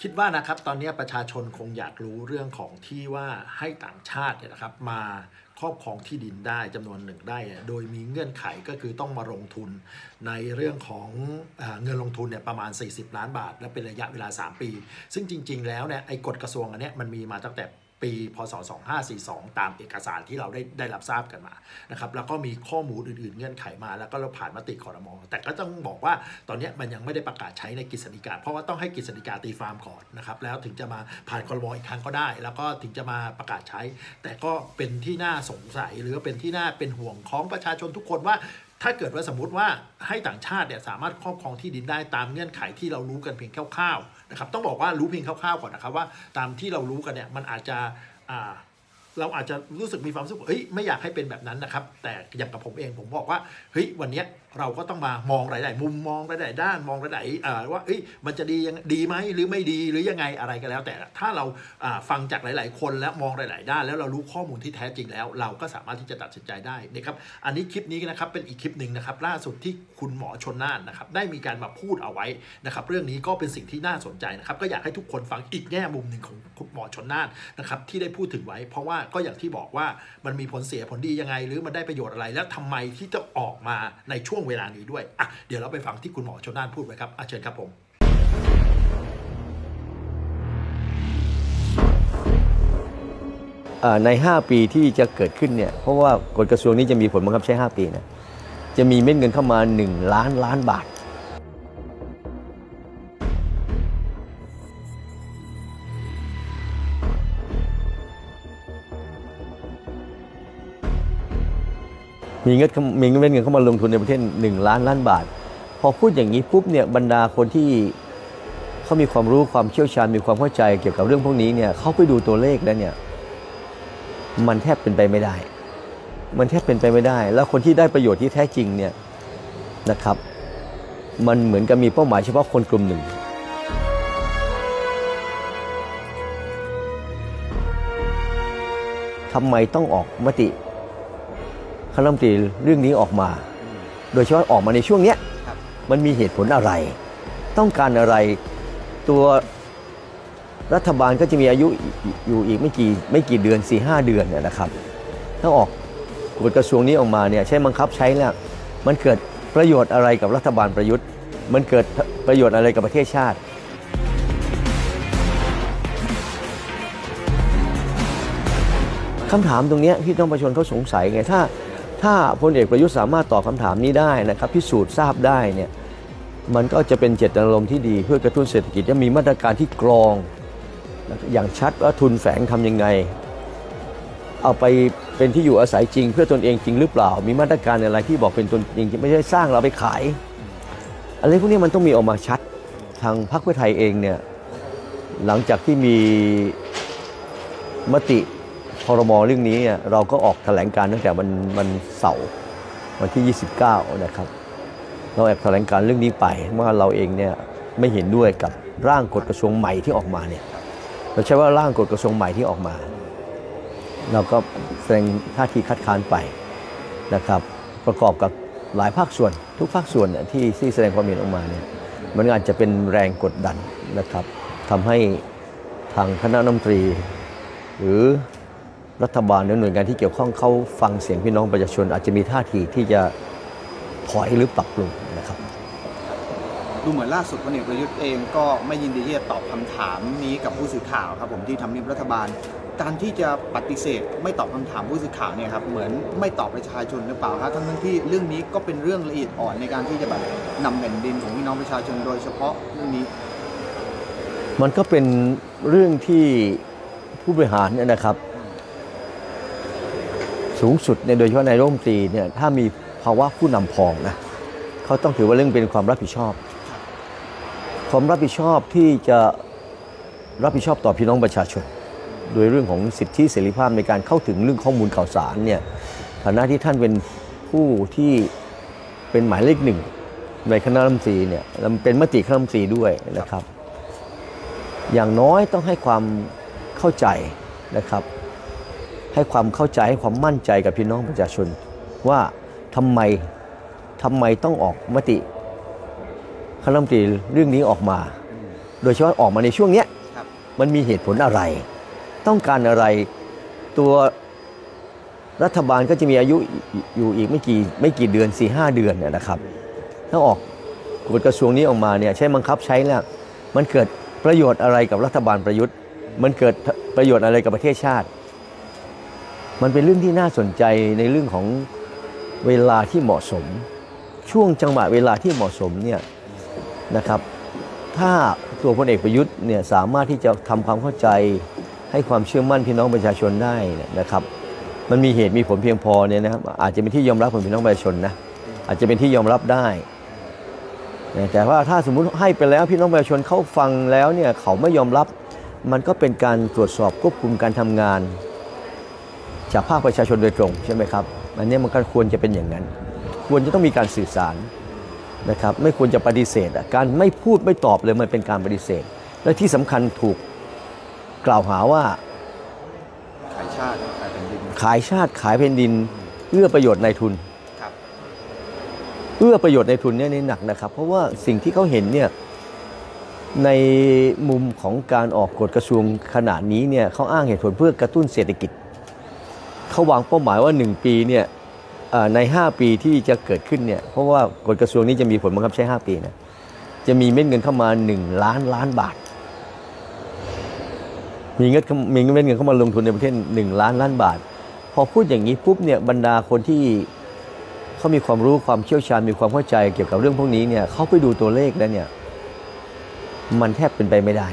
คิดว่านะครับตอนนี้ประชาชนคงอยากรู้เรื่องของที่ว่าให้ต่างชาติเนี่ยนะครับมาครอบครองที่ดินได้จำนวนหนึ่งได้โดยมีเงื่อนไขก็คือต้องมาลงทุนในเรื่องของเงินลงทุนเนี่ยประมาณ40 ล้านบาทและเป็นระยะเวลา3 ปีซึ่งจริงๆแล้วเนี่ยไอ้กฎกระทรวงอันนี้มันมีมาตั้งแต่ปีพศ2542ตามเอกสารที่เราได้รับทราบกันมานะครับแล้วก็มีข้อมูลอื่นๆเงื่อนไขมาแล้วก็เราผ่านมติครม.แต่ก็ต้องบอกว่าตอนนี้มันยังไม่ได้ประกาศใช้ในกฤษฎีกาเพราะว่าต้องให้กฤษฎีกาตีความก่อนนะครับแล้วถึงจะมาผ่านครม.อีกครั้งก็ได้แล้วก็ถึงจะมาประกาศใช้แต่ก็เป็นที่น่าสงสัยหรือเป็นที่น่าเป็นห่วงของประชาชนทุกคนว่าถ้าเกิดว่าสมมติว่าให้ต่างชาติเนี่ยสามารถครอบครองที่ดินได้ตามเงื่อนไขที่เรารู้กันเพียงคร่าวๆนะครับต้องบอกว่ารู้เพียงคร่าวๆก่อนนะครับว่าตามที่เรารู้กันเนี่ยมันอาจจะเราอาจจะรู้สึกมีความรู้สึกเฮ้ยไม่อยากให้เป็นแบบนั้นนะครับแต่อย่างกับผมเองผมบอกว่าเฮ้ยวันนี้เราก็ต้องมามองหลายๆมุมมองหลายๆด้านมองหลายๆว่าเฮ้ยมันจะดีไหมหรือไม่ดีหรือยังไงอะไรก็แล้วแต่ถ้าเราฟังจากหลายๆคนแล้วมองหลายๆด้านแล้วเรารู้ข้อมูลที่แท้จริงแล้วเราก็สามารถที่จะตัดสินใจได้นะครับอันนี้คลิปนี้นะครับเป็นอีกคลิปหนึ่งนะครับล่าสุดที่คุณหมอชลน่านนะครับได้มีการมาพูดเอาไว้นะครับเรื่องนี้ก็เป็นสิ่งที่น่าสนใจนะครับก็อยากให้ทุกคนฟังอีกแง่มุมหนึ่งของคุณหมอชลน่านนะครับที่ได้พูดถึงไว้เพราะว่าก็อย่างที่บอกว่ามันมีผลเสียผลดียังไงหรือมันได้ประโยชน์อะไรและทำไมที่จะออกมาในช่วงเวลานี้ด้วยเดี๋ยวเราไปฟังที่คุณหมอชลน่านพูดไว้ครับเชิญครับผมใน5 ปีที่จะเกิดขึ้นเนี่ยเพราะว่ากฎกระทรวงนี้จะมีผลบังคับใช้5 ปีนะจะมีเม็ดเงินเข้ามา1 ล้านบาทมีเม็ดเงินเข้ามาลงทุนในประเทศ1 ล้านบาทพอพูดอย่างนี้ปุ๊บเนี่ยบรรดาคนที่เขามีความรู้ความเชี่ยวชาญมีความเข้าใจเกี่ยวกับเรื่องพวกนี้เนี่ยเขาไปดูตัวเลขแล้วเนี่ยมันแทบเป็นไปไม่ได้แล้วคนที่ได้ประโยชน์ที่แท้จริงเนี่ยนะครับมันเหมือนกับมีเป้าหมายเฉพาะคนกลุ่มหนึ่งทำไมต้องออกมติคณะรัฐมนตรีเรื่องนี้ออกมาโดยเฉพาะออกมาในช่วงนี้มันมีเหตุผลอะไรต้องการอะไรตัวรัฐบาลก็จะมีอายุอยู่อีกไม่กี่เดือน 4-5 เดือนเนี่ยนะครับถ้าออกกฎกระทรวงนี้ออกมาเนี่ยใช้บังคับใช้แล้วมันเกิดประโยชน์อะไรกับรัฐบาลประยุทธ์มันเกิดประโยชน์อะไรกับประเทศชาติคำถามตรงนี้ที่ต้องประชาชนเขาสงสัยไงถ้าพลเอกประยุทธ์สามารถตอบคำถามนี้ได้นะครับพิสูจน์ทราบได้เนี่ยมันก็จะเป็นเจตนารมณ์ที่ดีเพื่อกระตุ้นเศรษฐกิจจะมีมาตรการที่กรองอย่างชัดว่าทุนแฝงทำยังไงเอาไปเป็นที่อยู่อาศัยจริงเพื่อตนเองจริงหรือเปล่ามีมาตรการอะไรที่บอกเป็นตนเองไม่ใช่สร้างเราไปขายอะไรพวกนี้มันต้องมีออกมาชัดทางพรรคเพื่อไทยเองเนี่ยหลังจากที่มีมติครม.เรื่องนี้เราก็ออกแถลงการตั้งแต่วันเสาร์วันที่29นะครับเราแอบแถลงการเรื่องนี้ไปว่าเราเองเนี่ยไม่เห็นด้วยกับร่างกฎกระทรวงใหม่ที่ออกมาเนี่ยเราใช้ว่าร่างกฎกระทรวงใหม่ที่ออกมาเราก็แสดงท่าทีคัดค้านไปนะครับประกอบกับหลายภาคส่วนทุกภาคส่วนที่แสดงความเห็นออกมาเนี่ยมันอาจจะเป็นแรงกดดันนะครับทำให้ทางคณะรัฐมนตรีหรือรัฐบาลหรือหน่วยงานที่เกี่ยวข้องเขาฟังเสียงพี่น้องประชาชนอาจจะมีท่าทีที่จะถอยหรือปรับปรุงนะครับดูเหมือนล่าสุดพลเอกประยุทธ์เองก็ไม่ยินดีที่จะตอบคำถามนี้กับผู้สื่อข่าวครับผมที่ทำเนียบรัฐบาลการที่จะปฏิเสธไม่ตอบคำถามผู้สื่อข่าวเนี่ยครับเหมือนไม่ตอบประชาชนหรือเปล่าครับทั้งที่เรื่องนี้ก็เป็นเรื่องละเอียดอ่อนในการที่จะแบบนำแผ่นดินของพี่น้องประชาชนโดยเฉพาะเรื่องนี้มันก็เป็นเรื่องที่ผู้บริหารเนี่ยนะครับสูงสุดโดยเฉพาะนายรัฐมนตรีเนี่ยถ้ามีภาวะผู้นำพองนะเขาต้องถือว่าเรื่องเป็นความรับผิดชอบที่จะรับผิดชอบต่อพี่น้องประชาชนโดยเรื่องของสิทธิเสรีภาพในการเข้าถึงเรื่องข้อมูลข่าวสารเนี่ยฐานะที่ท่านเป็นผู้ที่เป็นหมายเลข 1ในคณะรัฐมนตรีเนี่ยเป็นมติคณะรัฐมนตรีด้วยนะครับอย่างน้อยต้องให้ความเข้าใจนะครับให้ความเข้าใจให้ความมั่นใจกับพี่น้องประชาชนว่าทำไมต้องออกมติคณะรัฐมนตรีเรื่องนี้ออกมาโดยเฉพาะออกมาในช่วงเนี้ยครับมันมีเหตุผลอะไร ต้องการอะไรตัวรัฐบาลก็จะมีอายุอยู่อีกไม่กี่เดือน 4-5 เดือนเนี่ยนะครับถ้าออกกฎกระทรวงนี้ออกมาเนี่ยใช้บังคับใช้แล้วมันเกิดประโยชน์อะไรกับรัฐบาลประยุทธ์มันเกิดประโยชน์อะไรกับประเทศชาติมันเป็นเรื่องที่น่าสนใจในเรื่องของเวลาที่เหมาะสมช่วงจังหวะเวลาที่เหมาะสมเนี่ยนะครับถ้าตัวพลเอกประยุทธ์เนี่ยสามารถที่จะทำความเข้าใจให้ความเชื่อมั่นพี่น้องประชาชนได้นะครับมันมีเหตุมีผลเพียงพอเนี่ยนะครับอาจจะเป็นที่ยอมรับของพี่น้องประชาชนนะอาจจะเป็นที่ยอมรับได้แต่ว่าถ้าสมมุติให้ไปแล้วพี่น้องประชาชนเขาฟังแล้วเนี่ยเขาไม่ยอมรับมันก็เป็นการตรวจสอบควบคุมการทำงานจากภาคประชาชนโดยตรงใช่ไหมครับอันนี้มันก็ควรจะเป็นอย่างนั้นควรจะต้องมีการสื่อสารนะครับไม่ควรจะปฏิเสธการไม่พูดไม่ตอบเลยมันเป็นการปฏิเสธและที่สำคัญถูกกล่าวหาว่าขายชาติขายแผ่นดินขายชาติขายแผ่นดินเอื้อประโยชน์นายทุนครับเอื้อประโยชน์นายทุนเนี่ยหนักนะครับเพราะว่าสิ่งที่เขาเห็นเนี่ยในมุมของการออกกฎกระทรวงขนาดนี้เนี่ยเขาอ้างเหตุผลเพื่อกระตุ้นเศรษฐกิจเขาวางเป้าหมายว่า1ปีเนี่ยใน5ปีที่จะเกิดขึ้นเนี่ยเพราะว่ากฎกระทรวงนี้จะมีผลบังคับใช้5ปีนะจะมีเม็ดเงินเข้ามา1 ล้านบาทมีเม็ดเงินเข้ามาลงทุนในประเทศ1 ล้านบาทพอพูดอย่างนี้ปุ๊บเนี่ยบรรดาคนที่เขามีความรู้ความเชี่ยวชาญมีความเข้าใจเกี่ยวกับเรื่องพวกนี้เนี่ยเขาไปดูตัวเลขแล้วเนี่ยมันแทบเป็นไปไม่ได้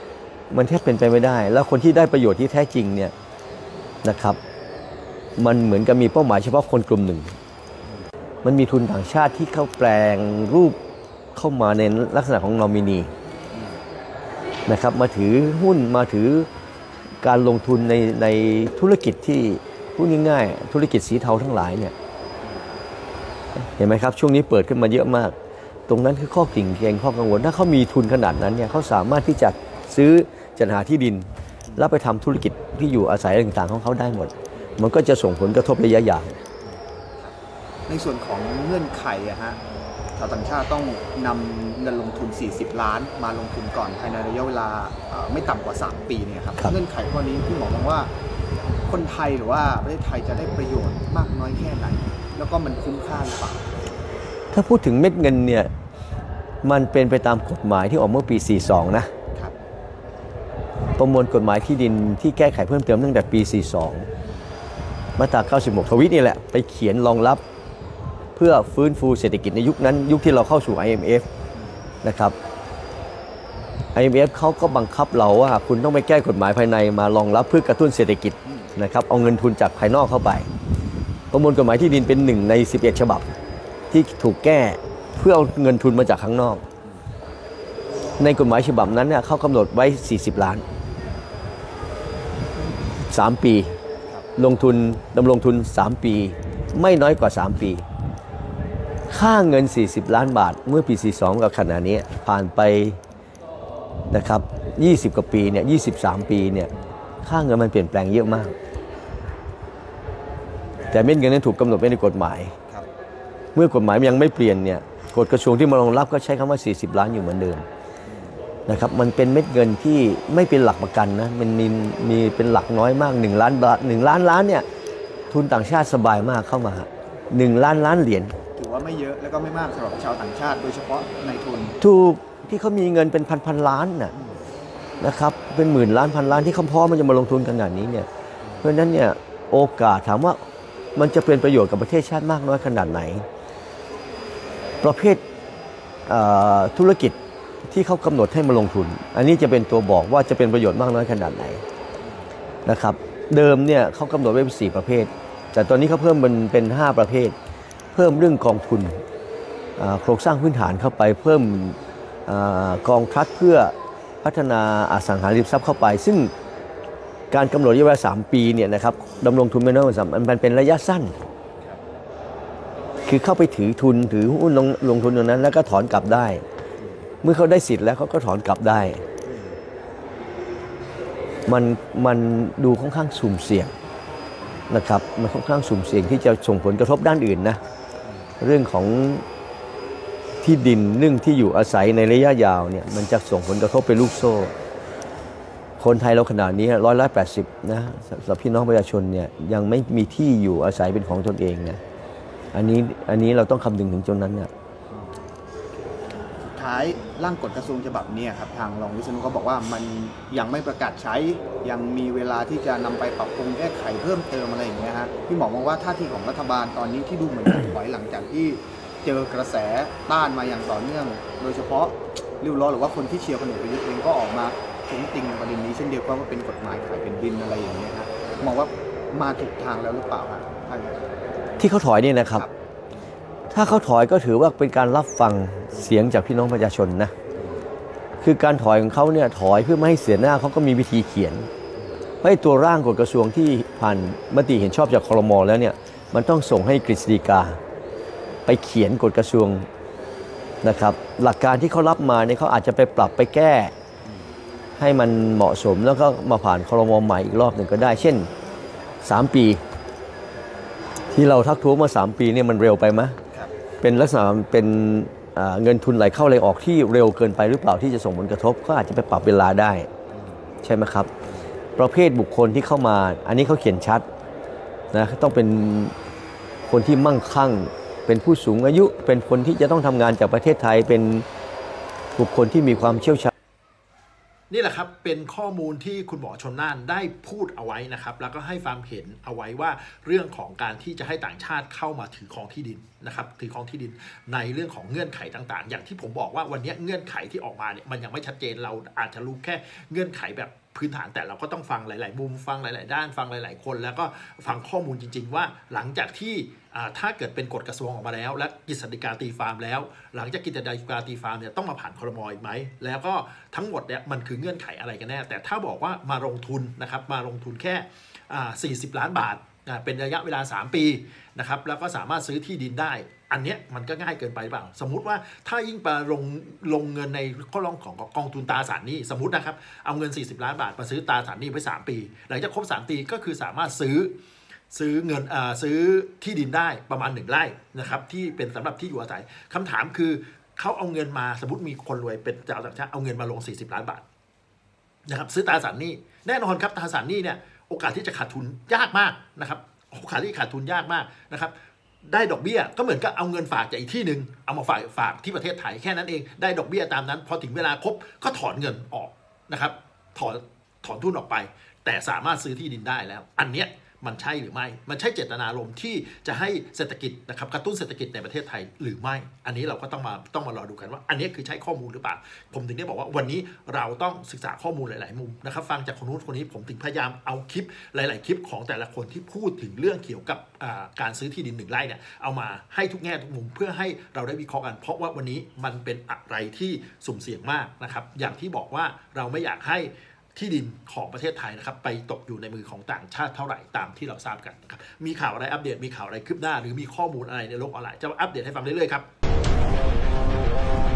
แล้วคนที่ได้ประโยชน์ที่แท้จริงเนี่ยนะครับมันเหมือนกับมีเป้าหมายเฉพาะคนกลุ่มหนึ่งมันมีทุนต่างชาติที่เขาแปลงรูปเข้ามาในลักษณะของนอมินีนะครับมาถือหุ้นมาถือการลงทุนในธุรกิจที่พูดง่ายๆธุรกิจสีเทาทั้งหลายเนี่ยเห็นไหมครับช่วงนี้เปิดขึ้นมาเยอะมากตรงนั้นคือข้อกิ่งเกรงข้อกังวลถ้าเขามีทุนขนาดนั้นเนี่ยเขาสามารถที่จะซื้อจัดหาที่ดินแล้วไปทำธุรกิจที่อยู่อาศัยต่างๆของเขาได้หมดมันก็จะส่งผลกระทบระยะยาวในส่วนของเงื่อนไขอะฮะชาวต่างชาติต้องนำเงินลงทุน40 ล้านมาลงทุนก่อนภายในระยะเวลาไม่ต่ำกว่า3 ปีเนี่ยครับเงื่อนไขข้อนี้พี่หมอมองว่าคนไทยหรือว่าประเทศไทยจะได้ประโยชน์มากน้อยแค่ไหนแล้วก็มันคุ้มค่าหรือเปล่าถ้าพูดถึงเม็ดเงินเนี่ยมันเป็นไปตามกฎหมายที่ออกเมื่อปี42นะครับประมวลกฎหมายที่ดินที่แก้ไขเพิ่มเติมตั้งแต่ปี42มาตรา96ทวิตนี่แหละไปเขียนรองรับเพื่อฟื้นฟูเศรษฐกิจในยุคนั้นยุคที่เราเข้าสู่ IMF นะครับ IMF เขาก็บังคับเราว่าคุณต้องไปแก้กฎหมายภายในมารองรับเพื่อกระตุ้นเศรษฐกิจนะครับเอาเงินทุนจากภายนอกเข้าไปประมวลกฎหมายที่ดินเป็น1 ใน 11 ฉบับที่ถูกแก้เพื่อเอาเงินทุนมาจากข้างนอกในกฎหมายฉบับนั้นเนี่ยเขากำหนดไว้40 ล้าน3 ปีลงทุนดำรงทุน3 ปีไม่น้อยกว่า3 ปีค่าเงิน40 ล้านบาทเมื่อปี42กับขณะนี้ผ่านไปนะครับ20 กว่าปีเนี่ย23 ปีเนี่ยค่าเงินมันเปลี่ยนแปลงเยอะมากแต่เม็ดเงินนั้นถูกกำหนดไว้ในกฎหมายเมื่อกฎหมายยังไม่เปลี่ยนเนี่ยกฎกระทรวงที่มารองรับก็ใช้คำว่า40 ล้านอยู่เหมือนเดิมนะครับมันเป็นเม็ดเงินที่ไม่เป็นหลักประกันนะมันมีเป็นหลักน้อยมาก1 ล้านบาท1 ล้านเนี่ยทุนต่างชาติสบายมากเข้ามา1 ล้านเหรียญถือว่าไม่เยอะแล้วก็ไม่มากสำหรับชาวต่างชาติโดยเฉพาะในทุนถูกที่เขามีเงินเป็นพันล้านนะครับเป็นหมื่นล้านพันล้านที่เขาพร้อมมันจะมาลงทุนขนาดนี้เนี่ยเพราะฉะนั้นเนี่ยโอกาสถามว่ามันจะเป็นประโยชน์กับประเทศชาติมากน้อยขนาดไหนประเภทธุรกิจที่เขากำหนดให้มาลงทุนอันนี้จะเป็นตัวบอกว่าจะเป็นประโยชน์มากน้อยขนาดไหนนะครับเดิมเนี่ยเขากำหนดไว้เป็น4 ประเภทแต่ตอนนี้เขาเพิ่มเป็น5 ประเภทเพิ่มเรื่องกองทุนโครงสร้างพื้นฐานเข้าไปเพิ่มกองทุนเพื่อพัฒนาอสังหาริมทรัพย์เข้าไปซึ่งการกำหนดระยะเวลา3 ปีเนี่ยนะครับดำรงทุนไม่น้อยกว่ามันเป็นระยะสั้นคือเข้าไปถือทุนถือหุ้นลงทุนตรงนั้นแล้วก็ถอนกลับได้เมื่อเขาได้สิทธิ์แล้วเขาก็ถอนกลับได้มันดูค่อนข้างสุ่มเสี่ยงนะครับมันค่อนข้างสุ่มเสี่ยงที่จะส่งผลกระทบด้านอื่นนะเรื่องของทที่ดินเรื่องที่อยู่อาศัยในระยะยาวเนี่ยมันจะส่งผลกระทบเป็นลูกโซ่คนไทยเราขนาดนี้180นะสำหรับพี่น้องประชาชนเนี่ยยังไม่มีที่อยู่อาศัยเป็นของตนเองนะอันนี้เราต้องคำนึงถึงตรงนั้นเนี่ยสุดท้ายร่างกฎกระทรวงฉบับนี้ครับทางรองวิษณุเขาบอกว่ามันยังไม่ประกาศใช้ยังมีเวลาที่จะนำไปปรับปรุงแก้ไขเพิ่มเติมอะไรอย่างเงี้ยฮะพี่หมอมองว่าท่าทีของรัฐบาลตอนนี้ที่ดูเหมือนจะถอยหลังจากที่เจอกระแสต้านมาอย่างต่อเนื่องโดยเฉพาะริ้วล้อหรือว่าคนที่เชียร์พลเอกประยุทธ์เองก็ออกมาถึงติงในประเด็นนี้เช่นเดียวกันว่าเป็นกฎหมายขายเป็นดินอะไรอย่างเงี้ยครับมองว่ามาถูกทางแล้วหรือเปล่าครับที่เขาถอยนี่นะครับถ้าเขาถอยก็ถือว่าเป็นการรับฟังเสียงจากพี่น้องประชาชนนะคือการถอยของเขาเนี่ยถอยเพื่อไม่ให้เสียหน้าเขาก็มีวิธีเขียนเพราะตัวร่างกฎกระทรวงที่ผ่านมติเห็นชอบจากครม.แล้วเนี่ยมันต้องส่งให้กฤษฎีกาไปเขียนกฎกระทรวงนะครับหลักการที่เขารับมาเนี่ยเขาอาจจะไปปรับไปแก้ให้มันเหมาะสมแล้วก็มาผ่านครม.ใหม่อีกรอบหนึ่งก็ได้เช่น3 ปีที่เราทักท้วงมา3 ปีเนี่ยมันเร็วไปไหมเป็นลักษณะเป็นเงินทุนไหลเข้าไหลออกที่เร็วเกินไปหรือเปล่าที่จะส่งผลกระทบก็อาจจะไปปรับเวลาได้ใช่ไหมครับประเภทบุคคลที่เข้ามาอันนี้เขาเขียนชัดนะต้องเป็นคนที่มั่งคั่งเป็นผู้สูงอายุเป็นคนที่จะต้องทำงานจากประเทศไทยเป็นบุคคลที่มีความเชี่ยวชาญนี่แหละครับเป็นข้อมูลที่คุณหมอชลน่านได้พูดเอาไว้นะครับแล้วก็ให้ความเห็นเอาไว้ว่าเรื่องของการที่จะให้ต่างชาติเข้ามาถือครองที่ดินนะครับถือครองที่ดินในเรื่องของเงื่อนไขต่างๆอย่างที่ผมบอกว่าวันนี้เงื่อนไขที่ออกมาเนี่ยมันยังไม่ชัดเจนเราอาจจะรู้แค่เงื่อนไขแบบพื้นฐานแต่เราก็ต้องฟังหลายๆมุมฟังหลายๆด้านฟังหลายๆคนแล้วก็ฟังข้อมูลจริงๆว่าหลังจากที่ถ้าเกิดเป็นกฎกระทรวงออกมาแล้วและกฤษฎีกาตีความแล้วหลังจากกฤษฎีกาตีความเนี่ยต้องมาผ่านครม.อีกไหมแล้วก็ทั้งหมดเนี่ยมันคือเงื่อนไขอะไรกันแน่แต่ถ้าบอกว่ามาลงทุนนะครับมาลงทุนแค่40 ล้านบาทเป็นระยะเวลา3 ปีนะครับแล้วก็สามารถซื้อที่ดินได้อันเนี้ยมันก็ง่ายเกินไปเปล่าสมมุติว่าถ้ายิ่งไปลงเงินในข้อร้องของกองทุนตราสารหนี้สมมตินะครับเอาเงิน40 ล้านบาทมาซื้อตราสารหนี้ไว้3 ปีหลังจากครบ3 ปีก็คือสามารถซื้อที่ดินได้ประมาณ1 ไร่นะครับที่เป็นสำหรับที่อยู่อาศัยคำถามคือเขาเอาเงินมาสมมติมีคนรวยเป็นชาวต่างชาติเอาเงินมาลง40 ล้านบาทนะครับซื้อตราสารหนี้แน่นอนครับตราสารหนี้เนี่ยโอกาสที่จะขาดทุนยากมากนะครับโอกาสที่ขาดทุนยากมากนะครับได้ดอกเบี้ยก็เหมือนกับเอาเงินฝากจากอีกที่หนึ่งเอามาฝากที่ประเทศไทยแค่นั้นเองได้ดอกเบี้ยตามนั้นพอถึงเวลาครบก็ถอนเงินออกนะครับถอนทุนออกไปแต่สามารถซื้อที่ดินได้แล้วอันเนี้ยมันใช่หรือไม่มันใช่เจตนารมณ์ที่จะให้เศรษฐกิจนะครับกระตุ้นเศรษฐกิจในประเทศไทยหรือไม่อันนี้เราก็ต้องมารอดูกันว่าอันนี้คือใช้ข้อมูลหรือเปล่าผมถึงได้บอกว่าวันนี้เราต้องศึกษาข้อมูลหลายๆมุมนะครับฟังจากคนนู้นคนนี้ผมถึงพยายามเอาคลิปหลายๆคลิปของแต่ละคนที่พูดถึงเรื่องเกี่ยวกับการซื้อที่ดิน1 ไร่เนี่ยเอามาให้ทุกแง่ทุกมุมเพื่อให้เราได้วิเคราะห์กันเพราะว่าวันนี้มันเป็นอะไรที่สุ่มเสี่ยงมากนะครับอย่างที่บอกว่าเราไม่อยากให้ที่ดินของประเทศไทยนะครับไปตกอยู่ในมือของต่างชาติเท่าไหร่ตามที่เราทราบกันนะครับมีข่าวอะไรอัปเดตมีข่าวอะไรคืบหน้าหรือมีข้อมูลอะไรในโลกออนไลน์จะอัปเดตให้ฟังเรื่อยๆครับ